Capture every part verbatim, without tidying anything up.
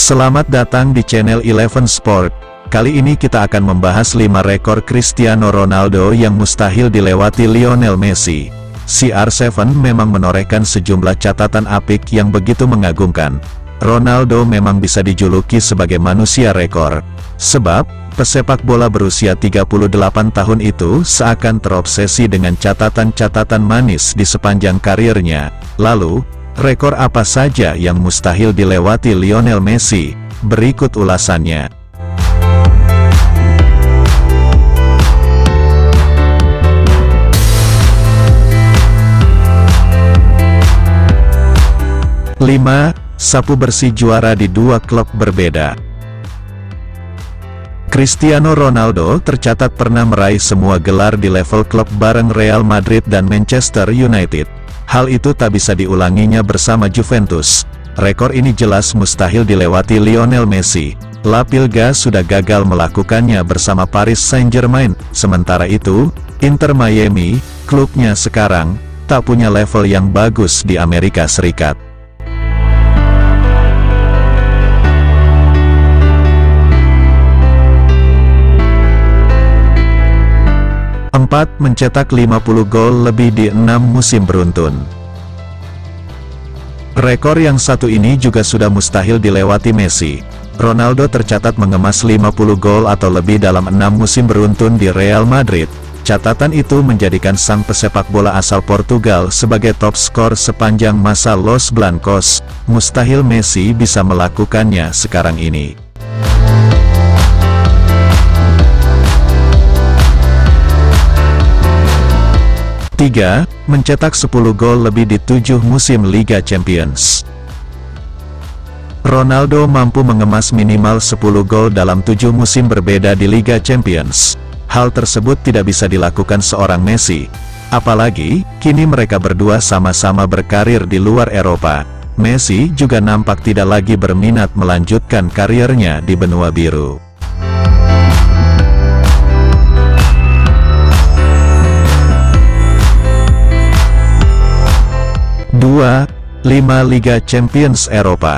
Selamat datang di channel Eleven Sport. Kali ini kita akan membahas lima rekor Cristiano Ronaldo yang mustahil dilewati Lionel Messi. C R tujuh memang menorehkan sejumlah catatan apik yang begitu mengagumkan. Ronaldo memang bisa dijuluki sebagai manusia rekor. Sebab, pesepak bola berusia tiga puluh delapan tahun itu seakan terobsesi dengan catatan-catatan manis di sepanjang karirnya. Lalu, rekor apa saja yang mustahil dilewati Lionel Messi? Berikut ulasannya. lima. Sapu bersih juara di dua klub berbeda. Cristiano Ronaldo tercatat pernah meraih semua gelar di level klub bareng Real Madrid dan Manchester United. Hal itu tak bisa diulanginya bersama Juventus. Rekor ini jelas mustahil dilewati Lionel Messi. La Liga sudah gagal melakukannya bersama Paris Saint-Germain. Sementara itu, Inter Miami, klubnya sekarang, tak punya level yang bagus di Amerika Serikat. empat. Mencetak lima puluh gol lebih di enam musim beruntun. Rekor yang satu ini juga sudah mustahil dilewati Messi. Ronaldo tercatat mengemas lima puluh gol atau lebih dalam enam musim beruntun di Real Madrid. Catatan itu menjadikan sang pesepak bola asal Portugal sebagai top skor sepanjang masa Los Blancos. Mustahil Messi bisa melakukannya sekarang ini. tiga. Mencetak sepuluh gol lebih di tujuh musim Liga Champions. Ronaldo mampu mengemas minimal sepuluh gol dalam tujuh musim berbeda di Liga Champions. Hal tersebut tidak bisa dilakukan seorang Messi. Apalagi, kini mereka berdua sama-sama berkarir di luar Eropa. Messi juga nampak tidak lagi berminat melanjutkan karirnya di benua biru. dua. lima Liga Champions Eropa.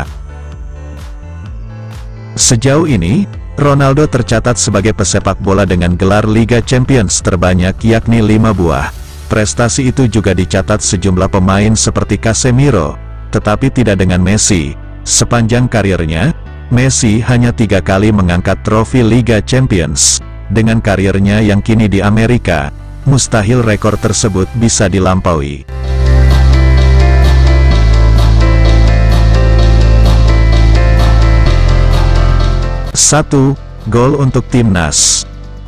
Sejauh ini, Ronaldo tercatat sebagai pesepak bola dengan gelar Liga Champions terbanyak yakni lima buah. Prestasi itu juga dicatat sejumlah pemain seperti Casemiro, tetapi tidak dengan Messi. Sepanjang karirnya, Messi hanya tiga kali mengangkat trofi Liga Champions. Dengan karirnya yang kini di Amerika, mustahil rekor tersebut bisa dilampaui. satu. Gol untuk timnas.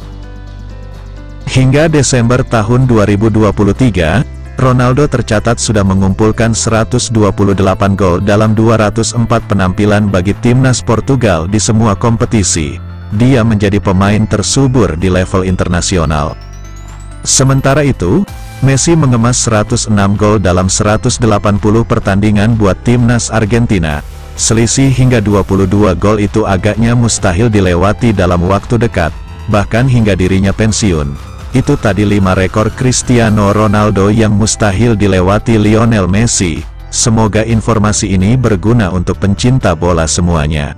Hingga Desember tahun dua ribu dua puluh tiga, Ronaldo tercatat sudah mengumpulkan seratus dua puluh delapan gol dalam dua ratus empat penampilan bagi timnas Portugal di semua kompetisi. Dia menjadi pemain tersubur di level internasional. Sementara itu, Messi mengemas seratus enam gol dalam seratus delapan puluh pertandingan buat timnas Argentina. Selisih hingga dua puluh dua gol itu agaknya mustahil dilewati dalam waktu dekat, bahkan hingga dirinya pensiun. Itu tadi lima rekor Cristiano Ronaldo yang mustahil dilewati Lionel Messi. Semoga informasi ini berguna untuk pencinta bola semuanya.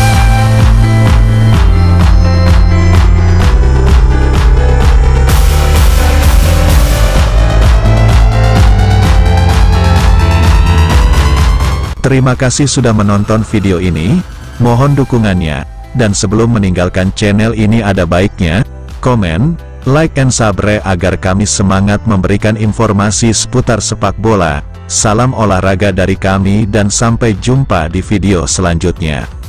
Terima kasih sudah menonton video ini, mohon dukungannya, dan sebelum meninggalkan channel ini ada baiknya, komen, like and subscribe agar kami semangat memberikan informasi seputar sepak bola. Salam olahraga dari kami dan sampai jumpa di video selanjutnya.